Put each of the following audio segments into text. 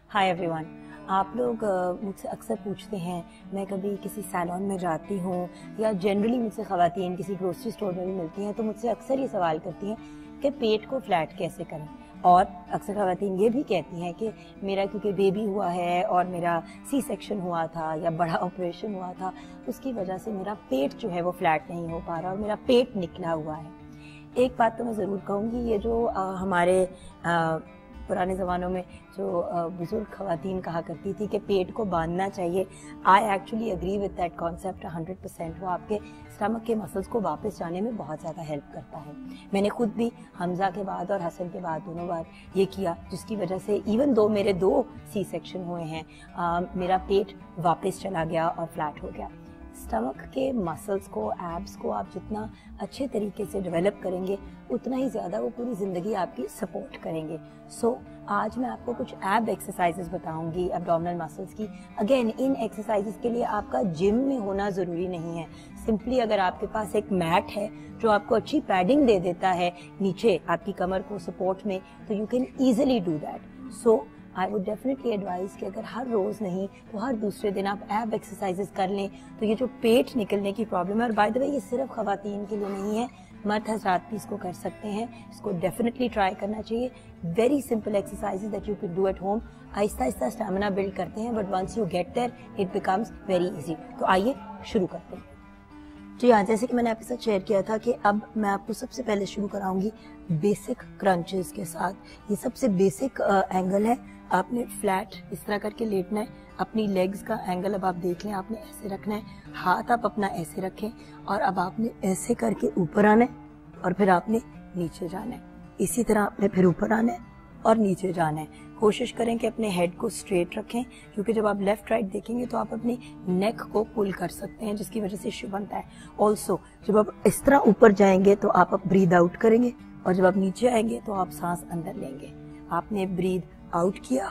Hi everyone. आप लोग मुझसे अक्सर पूछते हैं, मैं कभी किसी सैलून में जाती हूँ या जनरली मुझसे ख़वातीन किसी ग्रोसरी स्टोर में भी मिलती हैं तो मुझसे अक्सर ये सवाल करती हैं कि पेट को फ्लैट कैसे करें। और अक्सर ख़वातीन ये भी कहती हैं कि मेरा क्योंकि बेबी हुआ है और मेरा सी सेक्शन हुआ था या बड़ा ऑपरेशन हुआ था, उसकी वजह से मेरा पेट जो है वो फ्लैट नहीं हो पा रहा और मेरा पेट निकला हुआ है। एक बात तो मैं ज़रूर कहूँगी, ये जो हमारे पुराने ज़मानों में जो बुजुर्ग ख़वातीन कहा करती थी कि पेट को बांधना चाहिए, I actually agree with that concept 100%। वो आपके स्टमक के मसल्स को वापस जाने में बहुत ज़्यादा हेल्प करता है। मैंने खुद भी हमज़ा के बाद और हसन के बाद दोनों बार ये किया, जिसकी वजह से इवन दो मेरे 2 सी सेक्शन हुए हैं, मेरा पेट वापस चला गया और फ्लैट हो गया। स्टमक के मसल्स को, एब्स को आप जितना अच्छे तरीके से डेवलप करेंगे उतना ही ज़्यादा वो पूरी ज़िंदगी आपकी सपोर्ट करेंगे। सो आज मैं आपको कुछ एब एक्सरसाइजेस बताऊंगी एब्डोमिनल मसल्स की। अगेन, इन एक्सरसाइजेस के लिए आपका जिम में होना ज़रूरी नहीं है। सिंपली अगर आपके पास एक मैट है जो आपको अच्छी पैडिंग दे देता है नीचे आपकी कमर को सपोर्ट में, तो you can easily do that. So I would definitely advise कि अगर हर रोज़ नहीं तो हर दूसरे दिन आप एब एक्सरसाइजेस कर लें तो ये जो पेट निकलने की प्रॉब्लम है, और बाय द वे ये सिर्फ ख़वातीन के लिए नहीं है, मर्द हज़रात भी इसको कर सकते हैं। इसको डेफिनेटली ट्राई करना चाहिए। Very simple exercises that you can do at home. आहिस्ता आहिस्ता स्टैमिना बिल्ड करते हैं, but once you get there it becomes very easy. तो आइए शुरू करते हैं। जी हाँ, जैसे कि मैंने आपके साथ शेयर किया था कि अब मैं आपको सबसे पहले शुरू कराऊंगी बेसिक क्रंचेस के साथ। ये सबसे बेसिक एंगल है। आपने फ्लैट इस तरह करके लेटना है। अपनी लेग्स का एंगल अब आप देख लें, आपने ऐसे रखना है, हाथ आप अपना ऐसे रखें और अब आपने ऐसे करके ऊपर आना है और फिर आपने नीचे जाना है। इसी तरह आपने फिर ऊपर आना है और नीचे जाना है। कोशिश करें कि अपने हेड को स्ट्रेट रखें, क्योंकि जब आप लेफ्ट राइट देखेंगे तो आप अपनी नेक को पुल कर सकते हैं, जिसकी वजह से इश्यू बनता है। ऑल्सो जब आप इस तरह ऊपर जाएंगे तो आप ब्रीद आउट करेंगे और जब आप नीचे आएंगे तो आप सांस अंदर लेंगे। आपने ब्रीद आउट किया,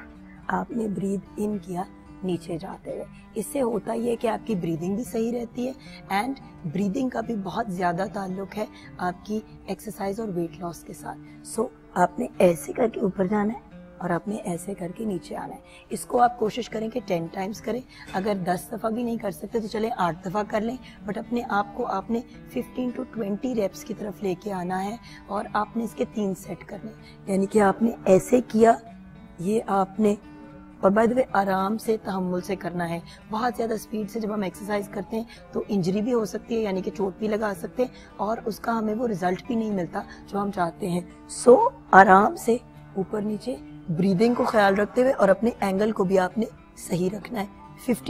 आपने ब्रीद इन किया नीचे जाते हुए। इससे होता ये है कि आपकी ब्रीदिंग भी सही रहती है एंड ब्रीदिंग का भी बहुत ज़्यादा ताल्लुक है आपकी एक्सरसाइज और वेट लॉस के साथ। सो आपने ऐसे करके ऊपर जाना है और आपने ऐसे करके नीचे आना है। इसको आप कोशिश करें कि 10 टाइम्स करें। अगर 10 दफ़ा भी नहीं कर सकते तो चले 8 दफ़ा कर लें, बट अपने आप को आपने 15 to 20 रेप्स की तरफ लेके आना है और आपने इसके 3 सेट करने। यानी कि आपने ऐसे किया, ये आपने, और बाय द वे आराम से तहम्मुल से करना है। बहुत ज़्यादा स्पीड से जब हम एक्सरसाइज करते हैं तो इंजरी भी हो सकती है, यानी कि चोट भी लगा सकते हैं और उसका हमें वो रिजल्ट भी नहीं मिलता जो हम चाहते हैं। सो आराम से ऊपर नीचे ब्रीदिंग को ख्याल रखते हुए और अपने एंगल को भी आपने सही रखना है।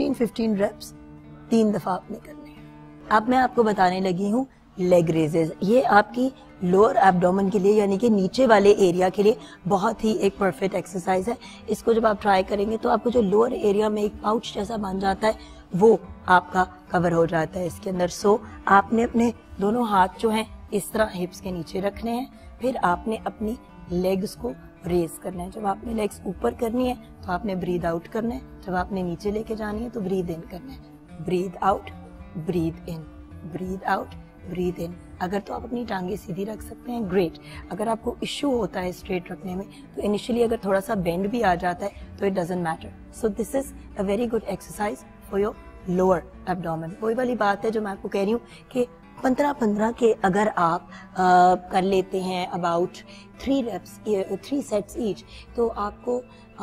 15 रेप्स 3 दफ़ा आपने करने हैं। अब मैं आपको बताने लगी हूँ लेग रेजेस। ये आपकी लोअर एब्डोमेन के लिए, यानी कि नीचे वाले एरिया के लिए बहुत ही एक परफेक्ट एक्सरसाइज है। इसको जब आप ट्राई करेंगे तो आपको जो लोअर एरिया में एक पाउच जैसा बन जाता है वो आपका कवर हो जाता है इसके अंदर। सो आपने अपने दोनों हाथ जो हैं इस तरह हिप्स के नीचे रखने हैं, फिर आपने अपनी लेग्स को रेज करना है। जब आपने लेग्स ऊपर करनी है तो आपने ब्रीद आउट करना है, जब आपने नीचे लेके जानी है तो ब्रीद इन करना है। Breathe out, breathe in, breathe out, breathe in. अगर तो आप अपनी टांगे सीधी रख सकते हैं, ग्रेट। अगर आपको इश्यू होता है स्ट्रेट रखने में तो इनिशियली अगर थोड़ा सा बेंड भी आ जाता है तो it doesn't matter. So this is a very good exercise for your lower abdomen. वही वाली बात है जो मैं आपको कह रही हूँ कि 15 के अगर आप कर लेते हैं अबाउट 3 सेट्स ईच, तो आपको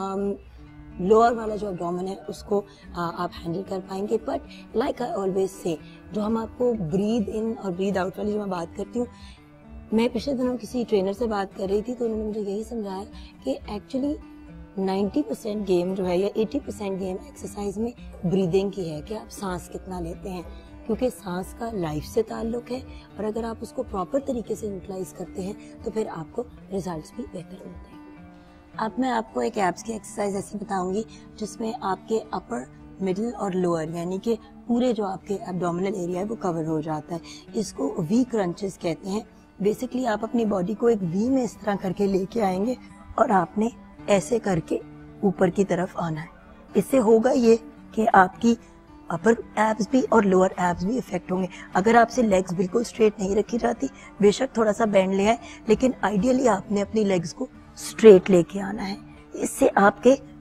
लोअर वाला जो एब्डोमेन है उसको आप हैंडल कर पाएंगे। But like I always say, जो हम आपको ब्रीद इन और ब्रीद आउट वाली जो मैं बात करती हूँ, मैं पिछले दिनों किसी ट्रेनर से बात कर रही थी तो उन्होंने मुझे यही समझाया कि एक्चुअली 90% गेम जो है या 80% गेम एक्सरसाइज में ब्रीदिंग की है, कि आप सांस कितना लेते हैं, क्योंकि सांस का लाइफ से ताल्लुक है और अगर आप उसको प्रॉपर तरीके से यूटिलाइज करते हैं तो फिर आपको रिजल्ट्स भी बेहतर मिलते हैं। अब मैं आपको एक एब्स की एक्सरसाइज ऐसी बताऊंगी जिसमें आपके अपर, मिडिल और लोअर, यानी कि पूरे जो आपके एब्डोमिनल एरिया है वो कवर हो जाता है। इसको वी क्रंचेस कहते हैं। बेसिकली आप अपनी बॉडी को एक वी में इस तरह करके लेके आएंगे और आपने ऐसे करके ऊपर की तरफ आना है। इससे होगा ये कि आपकी अपर एब्स भी और लोअर एब्स भी इफेक्ट होंगे। अगर आपसे लेग्स बिल्कुल स्ट्रेट नहीं रखी जाती, बेशक थोड़ा सा बेंड ले आए, लेकिन आइडियली आपने अपनी लेग्स को स्ट्रेट लेके आना है। इससे आपके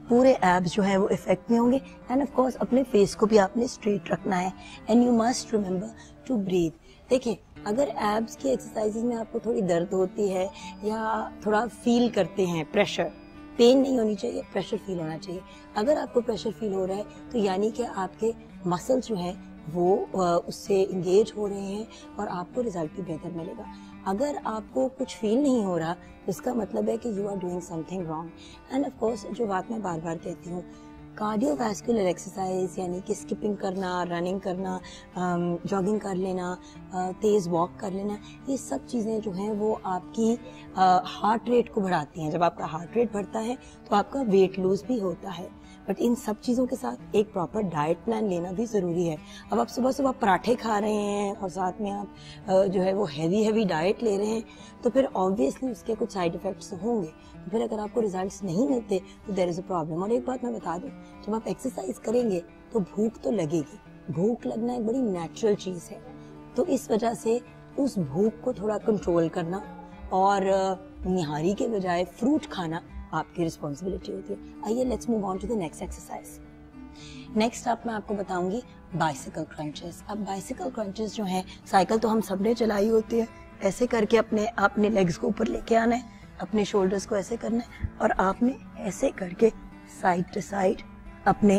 پورے ایبس جو ہیں وہ افیکٹ میں ہوں گے. اینڈ آف کورس اپنے فیس کو بھی آپ نے اسٹریٹ رکھنا ہے. And you must remember to breathe. دیکھیں اگر ایبس کی ایکسرسائز میں آپ کو تھوڑی درد ہوتی ہے یا تھوڑا فیل کرتے ہیں پریشر, پین نہیں ہونی چاہیے, پریشر فیل ہونا چاہیے. اگر آپ کو پریشر فیل ہو رہا ہے تو یعنی کہ آپ کے مسلس جو ہیں وہ اس سے انگیج ہو رہے ہیں اور آپ کو رزلٹ بھی بہتر ملے گا. اگر آپ کو کچھ فیل نہیں ہو رہا تو اس کا مطلب ہے کہ you are doing something wrong. And of course جو بات میں بار بار کہتی ہوں, کارڈیو واسکولر ایکسرسائز یعنی کہ اسکپنگ کرنا, رننگ کرنا, جاگنگ کر لینا, تیز واک کر لینا, یہ سب چیزیں جو ہیں وہ آپ کی ہارٹ ریٹ کو بڑھاتی ہیں. جب آپ کا ہارٹ ریٹ بڑھتا ہے تو آپ کا ویٹ لوز بھی ہوتا ہے. بٹ ان سب چیزوں کے ساتھ ایک پراپر ڈائٹ پلان لینا بھی ضروری ہے. اب آپ صبح صبح پراٹھے کھا رہے ہیں اور ساتھ میں آپ جو ہے وہ ہیوی ڈائٹ لے رہے ہیں تو پھر آبویسلی اس کے کچھ سائڈ افیکٹس ہوں گے. تو پھر اگر آپ کو ریزلٹس نہیں ملتے تو دیر از اے پرابلم. اور ایک بات میں بتا دوں, جب آپ ایکسرسائز کریں گے تو بھوک تو لگے گی. بھوک لگنا ایک بڑی نیچرل چیز ہے. تو اس وجہ سے اس بھوک کو تھوڑا کنٹرول کرنا اور نہاری کے بجائے فروٹ کھانا آپ کی رسپانسبلٹی ہوتی ہے. آئیے let's move on to the next exercise. Next آپ میں آپ کو بتاؤں گی بائسیکل کرنچز. اب بائسیکل کرنچز جو ہیں, سائیکل تو ہم سب نے چلائی ہوتی ہے. ایسے کر کے اپنے لیگز کو اوپر لے کے آنا ہے, اپنے شولڈرز کو ایسے کرنا ہے اور آپ نے ایسے کر کے سائڈ ٹو سائڈ اپنے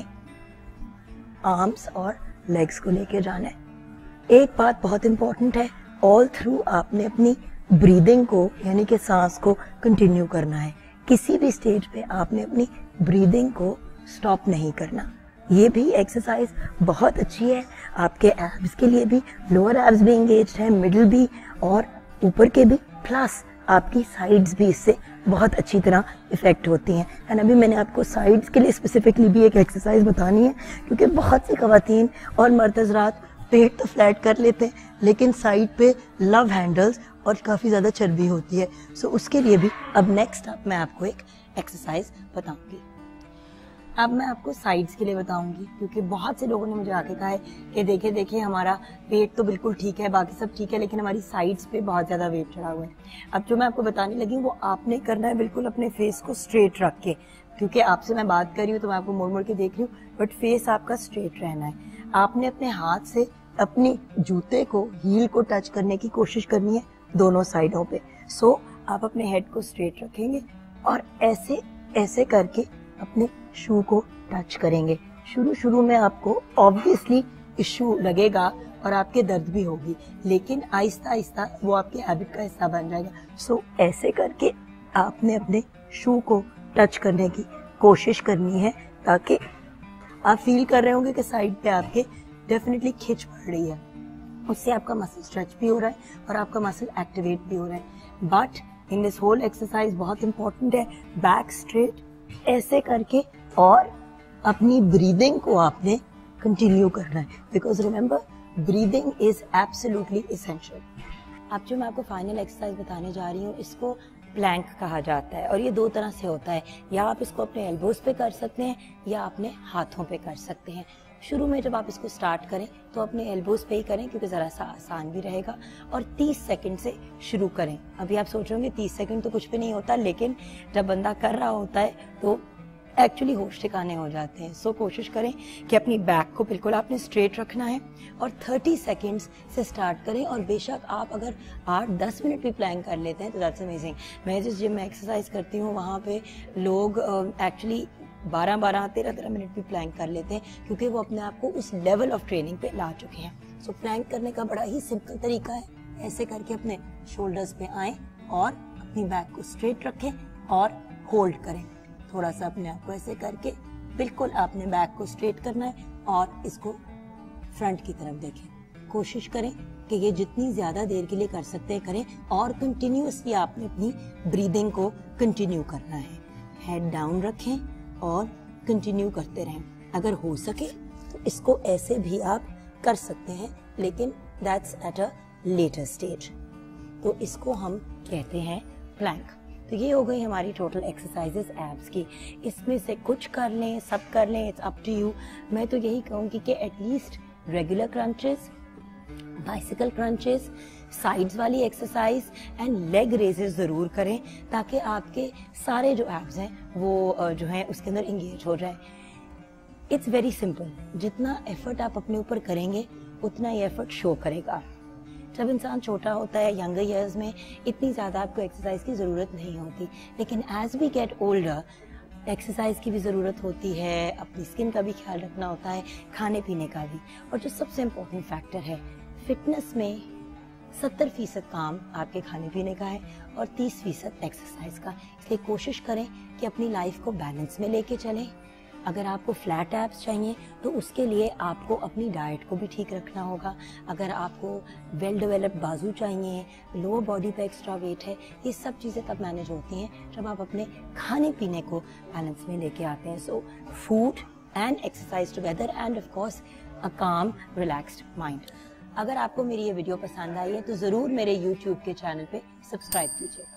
آرمز اور لیگز کو لے کے جانا ہے. ایک بات بہت امپورٹنٹ ہے, آل تھرو آپ نے اپنی بریدنگ کو یعنی کہ سانس کو کنٹینیو کرنا ہے. کسی بھی سٹیج پہ آپ نے اپنی بریدنگ کو سٹاپ نہیں کرنا. یہ بھی ایکسرسائز بہت اچھی ہے آپ کے ایبس کے لیے بھی. لوور ایبس بھی انگیجڈ ہیں, مڈل بھی اور اوپر کے بھی, پلس آپ کی سائڈز بھی اس سے بہت اچھی طرح افیکٹ ہوتی ہیں. اینڈ ابھی میں نے آپ کو سائڈز کے لیے اسپیسیفکلی بھی ایک ایکسرسائز بتانی ہے کیونکہ بہت سی خواتین اور مرد حضرات پیٹ تو فلیٹ کر لیتے ہیں لیکن سائڈ پہ لو ہینڈلز اور کافی زیادہ چربی ہوتی ہے. سو اس کے لیے بھی اب نیکسٹ اب میں آپ کو ایک ایکسرسائز بتاؤں گی. اب میں آپ کو سائڈز کے لیے بتاؤں گی کیونکہ بہت سے لوگوں نے مجھے آ کے کہا ہے کہ دیکھیں ہمارا پیٹ تو بالکل ٹھیک ہے, باقی سب ٹھیک ہے, لیکن ہماری سائڈز پہ بہت زیادہ ویٹ چڑھا ہوا ہے. اب جو میں آپ کو بتانے لگی ہوں وہ آپ نے کرنا ہے بالکل اپنے فیس کو اسٹریٹ رکھ کے, کیونکہ آپ سے میں بات کر رہی ہوں تو میں آپ کو موڑ کے دیکھ رہی ہوں, بٹ فیس آپ کا اسٹریٹ رہنا ہے. آپ نے اپنے ہاتھ سے اپنی جوتے کو, ہیل کو ٹچ کرنے کی کوشش کرنی ہے دونوں سائڈوں پہ. سو آپ اپنے ہیڈ کو اسٹریٹ رکھیں گے اور ایسے کر کے اپنے شو کو ٹچ کریں گے. شروع میں آپ کو آبویسلی ایشو لگے گا اور آپ کے درد بھی ہوگی, لیکن آہستہ آہستہ وہ آپ کے ہیبٹ کا حصہ بن جائے گا. سو ایسے کر کے آپ نے اپنے شو کو ٹچ کرنے کی کوشش کرنی ہے تاکہ آپ فیل کر رہے ہوں گے کہ سائڈ پہ آپ کے ڈیفینیٹلی کھچ پڑ رہی ہے. اس سے آپ کا مسل اسٹریچ بھی ہو رہا ہے اور آپ کا مسل ایکٹیویٹ بھی ہو رہا ہے. But in this whole exercise بہت امپورٹنٹ ہے, بیک اسٹریٹ ایسے کر کے اور اپنی بریدنگ کو آپ نے کنٹینیو کرنا ہے, because remember breathing is absolutely essential. اب جو میں آپ کو فائنل ایکسرسائز بتانے جا رہی ہوں اس کو پلانک کہا جاتا ہے اور یہ دو طرح سے ہوتا ہے, یا آپ اس کو اپنے ایلبوز پہ کر سکتے ہیں یا اپنے ہاتھوں پہ کر سکتے ہیں. شروع میں جب آپ اس کو سٹارٹ کریں تو اپنے ایلبوز پہ ہی کریں کیونکہ ذرا سا آسان بھی رہے گا, اور 30 سیکنڈ سے شروع کریں. ابھی آپ سوچ رہے ہوں گے 30 سیکنڈ تو کچھ بھی نہیں ہوتا, لیکن جب بندہ کر رہا ہوتا ہے تو ایکچولی ہوش ٹھکانے ہو جاتے ہیں. سو کوشش کریں کہ اپنی بیک کو بالکل آپ نے اسٹریٹ رکھنا ہے اور 30 سیکنڈز سے سٹارٹ کریں. اور بے شک آپ اگر 8-10 منٹ بھی پلان کر لیتے ہیں تو دیٹس امیزنگ. میں جس جم میں ایکسرسائز کرتی ہوں وہاں پہ لوگ ایکچولی 12-13 منٹ بھی پلانک کر لیتے ہیں کیونکہ وہ اپنے آپ کو اس لیول آف ٹریننگ پہ لا چکے ہیں. سو پلانک کرنے کا بڑا ہی سمپل طریقہ ہے, ایسے کر کے اپنے شولڈرز پہ آئیں اور اپنی بیک کو اسٹریٹ رکھیں اور ہولڈ کریں. تھوڑا سا اپنے آپ کو ایسے کر کے بالکل آپ نے بیک کو اسٹریٹ کرنا ہے اور اس کو فرنٹ کی طرف دیکھیں. کوشش کریں کہ یہ جتنی زیادہ دیر کے لیے کر سکتے ہیں کریں اور کنٹینیوسلی آپ نے اپنی بریدنگ کو کنٹینیو کرنا ہے. ہیڈ ڈاؤن رکھیں اور کنٹینیو کرتے رہیں. اگر ہو سکے تو اس کو ایسے بھی آپ کر سکتے ہیں, لیکن that's at a later stage. تو اس کو ہم کہتے ہیں پلانک. تو یہ ہو گئی ہماری ٹوٹل ایکسرسائزز ایبس کی. اس میں سے کچھ کر لیں, سب کر لیں, اٹس اپ ٹو یو. میں تو یہی کہوں گی کہ at least regular crunches, bicycle crunches, sides والی ایکسرسائز اینڈ لیگ ریزز ضرور کریں تاکہ آپ کے سارے جو ایبز ہیں وہ جو ہیں اس کے اندر انگیج ہو جائیں. It's very simple. جتنا ایفرٹ آپ اپنے اوپر کریں گے اتنا یہ ایفرٹ شو کرے گا. جب انسان چھوٹا ہوتا ہے ینگر ایئرز میں اتنی زیادہ آپ کو ایکسرسائز کی ضرورت نہیں ہوتی, لیکن as we get older exercise کی بھی ضرورت ہوتی ہے, اپنی اسکن کا بھی خیال رکھنا ہوتا ہے, کھانے پینے کا بھی. اور جو سب سے امپورٹنٹ فیکٹر ہے فٹنس میں 70% کام آپ کے کھانے پینے کا ہے اور 30% ایکسرسائز کا. اس لیے کوشش کریں کہ اپنی لائف کو بیلنس میں لے کے چلیں. اگر آپ کو فلیٹ ایبس چاہیے تو اس کے لیے آپ کو اپنی ڈائٹ کو بھی ٹھیک رکھنا ہوگا. اگر آپ کو ویل ڈیولپڈ بازو چاہیے, لوور باڈی پہ ایکسٹرا ویٹ ہے, یہ سب چیزیں تب مینیج ہوتی ہیں جب آپ اپنے کھانے پینے کو بیلنس میں لے کے آتے ہیں. So food and exercise together and of course a calm relaxed mind. اگر آپ کو میری یہ ویڈیو پسند آئی ہے تو ضرور میرے یوٹیوب کے چینل پہ سبسکرائب کیجیے.